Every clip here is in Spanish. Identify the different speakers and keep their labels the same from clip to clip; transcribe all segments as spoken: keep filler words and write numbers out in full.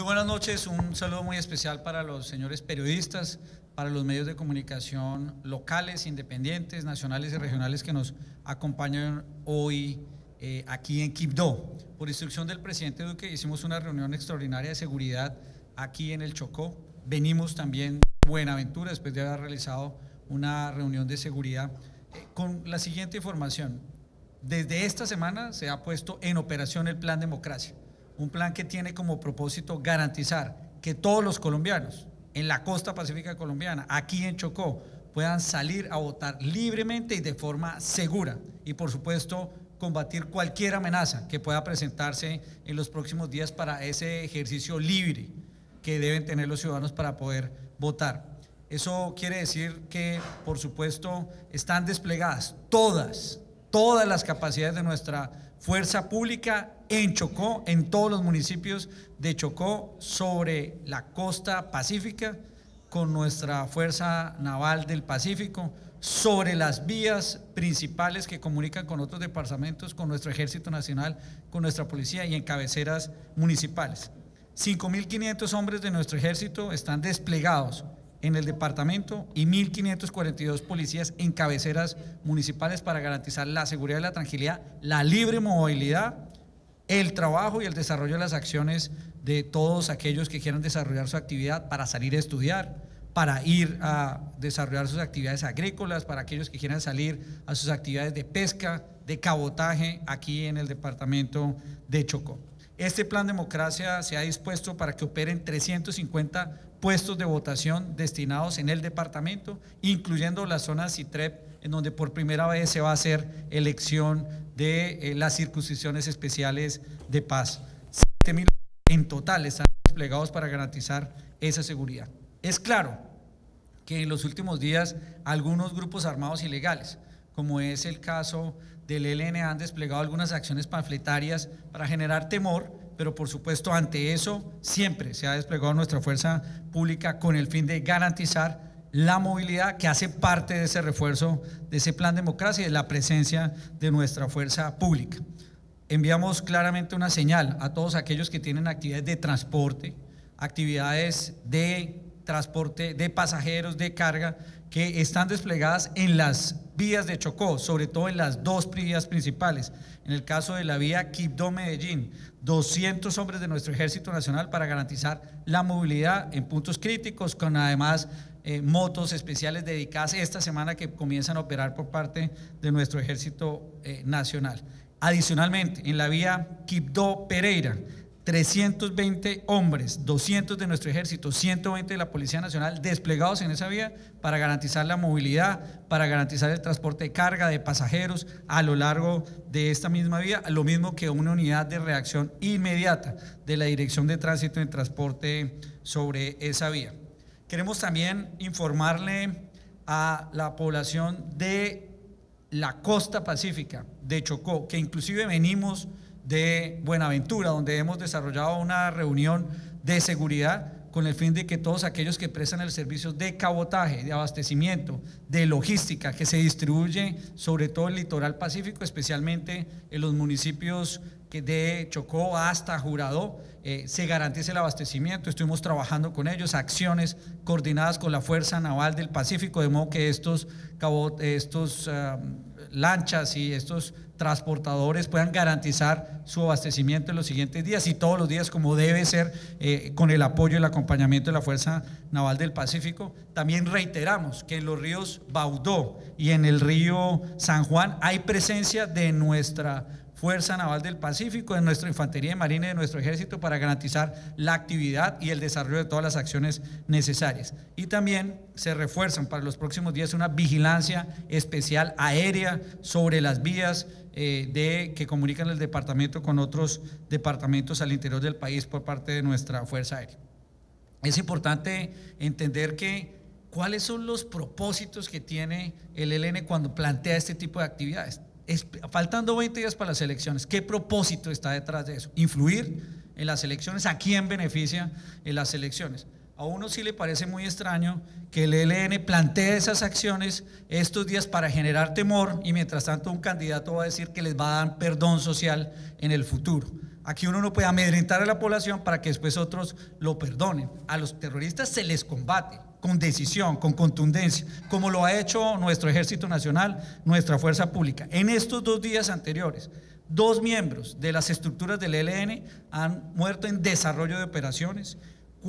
Speaker 1: buenas noches, un saludo muy especial para los señores periodistas, para los medios de comunicación locales, independientes, nacionales y regionales que nos acompañan hoy eh, aquí en Quibdó. Por instrucción del presidente Duque hicimos una reunión extraordinaria de seguridad aquí en el Chocó. Venimos también de Buenaventura después de haber realizado una reunión de seguridad eh, con la siguiente información. Desde esta semana se ha puesto en operación el Plan Democracia, un plan que tiene como propósito garantizar que todos los colombianos en la costa pacífica colombiana, aquí en Chocó, puedan salir a votar libremente y de forma segura y por supuesto combatir cualquier amenaza que pueda presentarse en los próximos días para ese ejercicio libre que deben tener los ciudadanos para poder votar. Eso quiere decir que por supuesto están desplegadas todas, todas las capacidades de nuestra fuerza pública en Chocó, en todos los municipios de Chocó, sobre la costa pacífica, con nuestra Fuerza Naval del Pacífico, sobre las vías principales que comunican con otros departamentos, con nuestro Ejército Nacional, con nuestra policía y en cabeceras municipales. cinco mil quinientos hombres de nuestro ejército están desplegados en el departamento y mil quinientos cuarenta y dos policías en cabeceras municipales para garantizar la seguridad y la tranquilidad, la libre movilidad, el trabajo y el desarrollo de las acciones de todos aquellos que quieran desarrollar su actividad para salir a estudiar, para ir a desarrollar sus actividades agrícolas, para aquellos que quieran salir a sus actividades de pesca, de cabotaje aquí en el departamento de Chocó. Este Plan Democracia se ha dispuesto para que operen trescientos cincuenta puestos de votación destinados en el departamento, incluyendo la zona CITREP, en donde por primera vez se va a hacer elección de eh, las circunscripciones especiales de paz. siete mil en total están desplegados para garantizar esa seguridad. Es claro que en los últimos días algunos grupos armados ilegales, como es el caso del E L N, han desplegado algunas acciones panfletarias para generar temor, pero por supuesto ante eso siempre se ha desplegado nuestra fuerza pública con el fin de garantizar la movilidad que hace parte de ese refuerzo, de ese Plan Democracia y de la presencia de nuestra fuerza pública. Enviamos claramente una señal a todos aquellos que tienen actividades de transporte, actividades de transporte de pasajeros, de carga, que están desplegadas en las vías de Chocó, sobre todo en las dos vías principales. En el caso de la vía Quibdó-Medellín, doscientos hombres de nuestro Ejército Nacional para garantizar la movilidad en puntos críticos, con además eh, motos especiales dedicadas esta semana que comienzan a operar por parte de nuestro Ejército eh, Nacional. Adicionalmente, en la vía Quibdó-Pereira, trescientos veinte hombres, doscientos de nuestro ejército, ciento veinte de la Policía Nacional desplegados en esa vía para garantizar la movilidad, para garantizar el transporte de carga, de pasajeros a lo largo de esta misma vía, lo mismo que una unidad de reacción inmediata de la Dirección de Tránsito y Transporte sobre esa vía. Queremos también informarle a la población de la costa pacífica de Chocó, que inclusive venimos de Buenaventura, donde hemos desarrollado una reunión de seguridad con el fin de que todos aquellos que prestan el servicio de cabotaje, de abastecimiento, de logística, que se distribuye sobre todo el litoral pacífico, especialmente en los municipios que de Chocó hasta Jurado, eh, se garantice el abastecimiento. Estuvimos trabajando con ellos, acciones coordinadas con la Fuerza Naval del Pacífico, de modo que estos, estos uh, lanchas y estos transportadores puedan garantizar su abastecimiento en los siguientes días y todos los días como debe ser, eh, con el apoyo y el acompañamiento de la Fuerza Naval del Pacífico. También reiteramos que en los ríos Baudó y en el río San Juan hay presencia de nuestra Fuerza Naval del Pacífico, de nuestra Infantería de Marina y de nuestro Ejército para garantizar la actividad y el desarrollo de todas las acciones necesarias. Y también se refuerzan para los próximos días una vigilancia especial aérea sobre las vías eh, de, que comunican el departamento con otros departamentos al interior del país por parte de nuestra Fuerza Aérea. Es importante entender que cuáles son los propósitos que tiene el E L N cuando plantea este tipo de actividades. Es, faltando veinte días para las elecciones, ¿qué propósito está detrás de eso? Influir en las elecciones, ¿a quién beneficia en las elecciones? A uno sí le parece muy extraño que el E L N plantee esas acciones estos días para generar temor y mientras tanto un candidato va a decir que les va a dar perdón social en el futuro. Aquí uno no puede amedrentar a la población para que después otros lo perdonen. A los terroristas se les combate con decisión, con contundencia, como lo ha hecho nuestro Ejército Nacional, nuestra Fuerza Pública. En estos dos días anteriores, dos miembros de las estructuras del E L N han muerto en desarrollo de operaciones,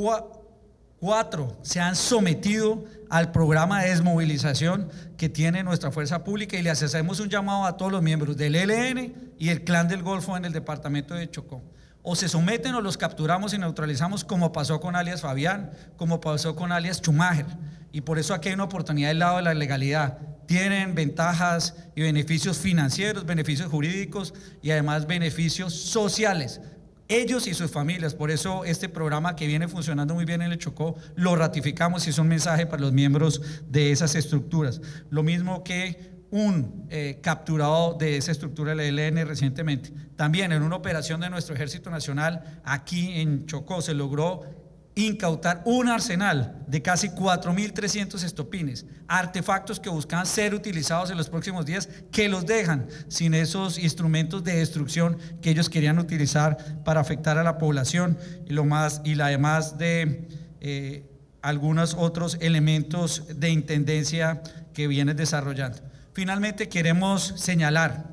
Speaker 1: cuatro se han sometido al programa de desmovilización que tiene nuestra Fuerza Pública, y les hacemos un llamado a todos los miembros del E L N y el Clan del Golfo en el departamento de Chocó. O se someten o los capturamos y neutralizamos, como pasó con alias Fabián, como pasó con alias Schumacher. Y por eso aquí hay una oportunidad del lado de la legalidad. Tienen ventajas y beneficios financieros, beneficios jurídicos y además beneficios sociales, ellos y sus familias. Por eso este programa, que viene funcionando muy bien en el Chocó, lo ratificamos y es un mensaje para los miembros de esas estructuras. Lo mismo que un eh, capturado de esa estructura del E L N recientemente. También en una operación de nuestro Ejército Nacional aquí en Chocó se logró incautar un arsenal de casi cuatro mil trescientos estopines, artefactos que buscaban ser utilizados en los próximos días, que los dejan sin esos instrumentos de destrucción que ellos querían utilizar para afectar a la población, y lo más y además de eh, algunos otros elementos de intendencia que vienen desarrollando. Finalmente queremos señalar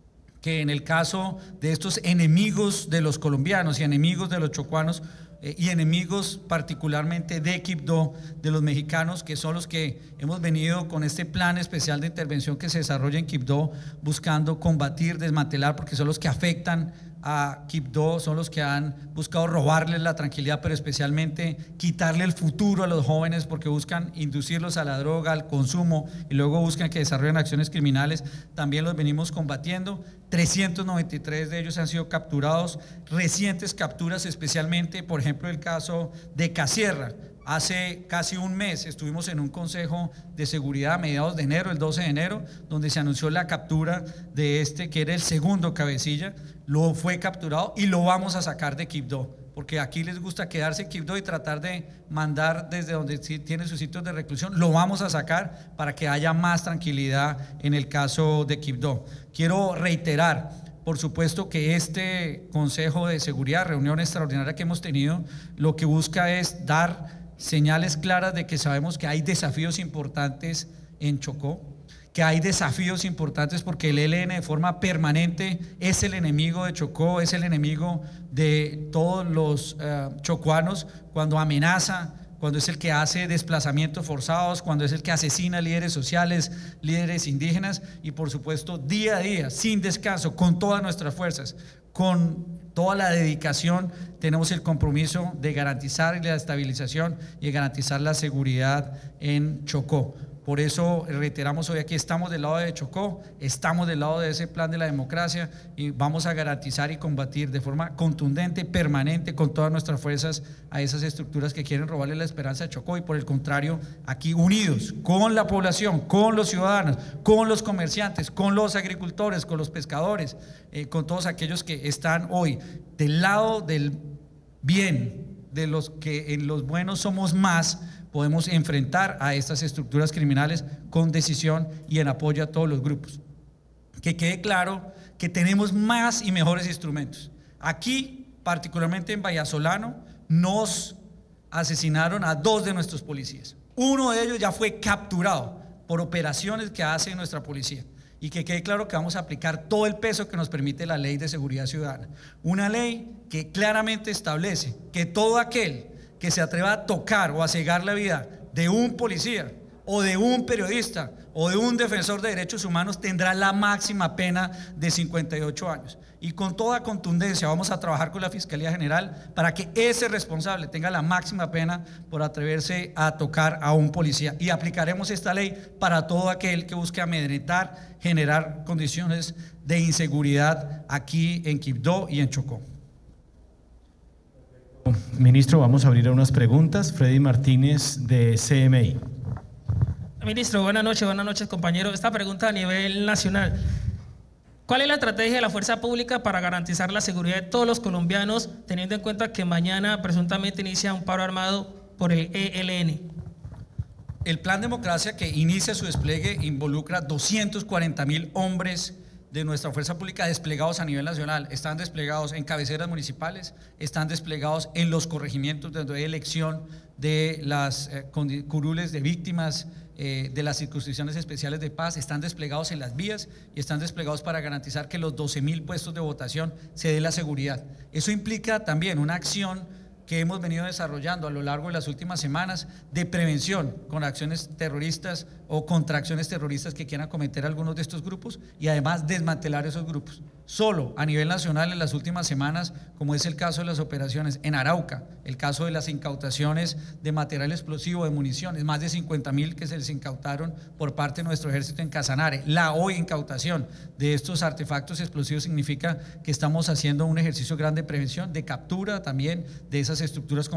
Speaker 1: que en el caso de estos enemigos de los colombianos y enemigos de los chocuanos, eh, y enemigos particularmente de Quibdó, de los mexicanos, que son los que hemos venido con este plan especial de intervención que se desarrolla en Quibdó, buscando combatir, desmantelar, porque son los que afectan a Quibdó, son los que han buscado robarles la tranquilidad, pero especialmente quitarle el futuro a los jóvenes, porque buscan inducirlos a la droga, al consumo, y luego buscan que desarrollen acciones criminales. También los venimos combatiendo. trescientos noventa y tres de ellos han sido capturados, recientes capturas, especialmente por ejemplo el caso de Casierra. Hace casi un mes estuvimos en un consejo de seguridad a mediados de enero, el doce de enero, donde se anunció la captura de este, que era el segundo cabecilla. Lo fue capturado y lo vamos a sacar de Quibdó, porque aquí les gusta quedarse en Quibdó y tratar de mandar desde donde tiene sus sitios de reclusión. Lo vamos a sacar para que haya más tranquilidad en el caso de Quibdó. Quiero reiterar, por supuesto, que este Consejo de Seguridad, reunión extraordinaria que hemos tenido, lo que busca es dar señales claras de que sabemos que hay desafíos importantes en Chocó, que hay desafíos importantes porque el E L N de forma permanente es el enemigo de Chocó, es el enemigo de todos los uh, chocuanos, cuando amenaza, cuando es el que hace desplazamientos forzados, cuando es el que asesina líderes sociales, líderes indígenas, y por supuesto día a día, sin descanso, con todas nuestras fuerzas, con toda la dedicación, tenemos el compromiso de garantizar la estabilización y de garantizar la seguridad en Chocó. Por eso reiteramos hoy aquí, estamos del lado de Chocó, estamos del lado de ese plan de la democracia y vamos a garantizar y combatir de forma contundente, permanente, con todas nuestras fuerzas a esas estructuras que quieren robarle la esperanza a Chocó, y por el contrario, aquí unidos con la población, con los ciudadanos, con los comerciantes, con los agricultores, con los pescadores, eh, con todos aquellos que están hoy del lado del bien, de los que en los buenos somos más, podemos enfrentar a estas estructuras criminales con decisión y en apoyo a todos los grupos. Que quede claro que tenemos más y mejores instrumentos. Aquí, particularmente en Vallasolano, nos asesinaron a dos de nuestros policías. Uno de ellos ya fue capturado por operaciones que hace nuestra policía. Y que quede claro que vamos a aplicar todo el peso que nos permite la Ley de Seguridad Ciudadana. Una ley que claramente establece que todo aquel que se atreva a tocar o a cegar la vida de un policía o de un periodista o de un defensor de derechos humanos tendrá la máxima pena de cincuenta y ocho años. Y con toda contundencia vamos a trabajar con la Fiscalía General para que ese responsable tenga la máxima pena por atreverse a tocar a un policía. Y aplicaremos esta ley para todo aquel que busque amedrentar, generar condiciones de inseguridad aquí en Quibdó y en Chocó.
Speaker 2: Ministro, vamos a abrir unas preguntas. Freddy Martínez de C M I.
Speaker 3: Ministro, buenas noches, buenas noches compañeros. Esta pregunta a nivel nacional. ¿Cuál es la estrategia de la fuerza pública para garantizar la seguridad de todos los colombianos, teniendo en cuenta que mañana presuntamente inicia un paro armado por el E L N?
Speaker 1: El Plan Democracia, que inicia su despliegue, involucra doscientos cuarenta mil hombres de nuestra fuerza pública desplegados a nivel nacional. Están desplegados en cabeceras municipales, están desplegados en los corregimientos donde hay elección de las eh, curules de víctimas eh, de las circunscripciones especiales de paz, están desplegados en las vías y están desplegados para garantizar que los doce mil puestos de votación se dé la seguridad. Eso implica también una acción que hemos venido desarrollando a lo largo de las últimas semanas de prevención con acciones terroristas o contra acciones terroristas que quieran cometer algunos de estos grupos y además desmantelar esos grupos. Solo a nivel nacional en las últimas semanas, como es el caso de las operaciones en Arauca, el caso de las incautaciones de material explosivo, de municiones, más de cincuenta mil que se les incautaron por parte de nuestro ejército en Casanare. La hoy incautación de estos artefactos explosivos significa que estamos haciendo un ejercicio grande de prevención, de captura también de esas estructuras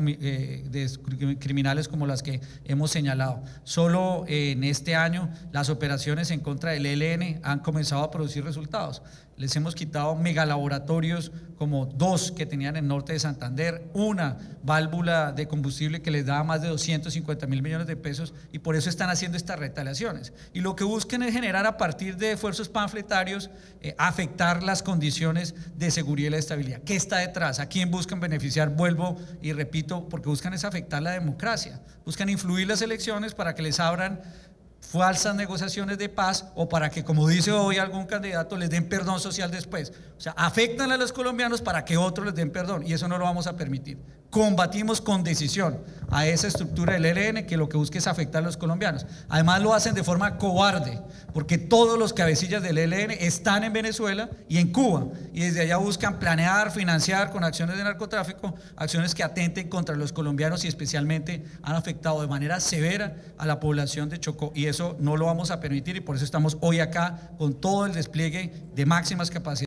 Speaker 1: de criminales como las que hemos señalado. Solo en este año las operaciones en contra del E L N han comenzado a producir resultados. Les hemos quitado megalaboratorios como dos que tenían en el norte de Santander, una válvula de combustible que les daba más de doscientos cincuenta mil millones de pesos y por eso están haciendo estas retaliaciones. Y lo que buscan es generar a partir de esfuerzos panfletarios, eh, afectar las condiciones de seguridad y la estabilidad. ¿Qué está detrás? ¿A quién buscan beneficiar? Vuelvo y repito, porque buscan es afectar la democracia, buscan influir las elecciones para que les abran falsas negociaciones de paz o para que, como dice hoy algún candidato, les den perdón social después. O sea, afectan a los colombianos para que otros les den perdón y eso no lo vamos a permitir. Combatimos con decisión a esa estructura del E L N que lo que busca es afectar a los colombianos. Además lo hacen de forma cobarde porque todos los cabecillas del E L N están en Venezuela y en Cuba y desde allá buscan planear, financiar con acciones de narcotráfico, acciones que atenten contra los colombianos y especialmente han afectado de manera severa a la población de Chocó y eso no lo vamos a permitir y por eso estamos hoy acá con todo el despliegue de máximas capacidades.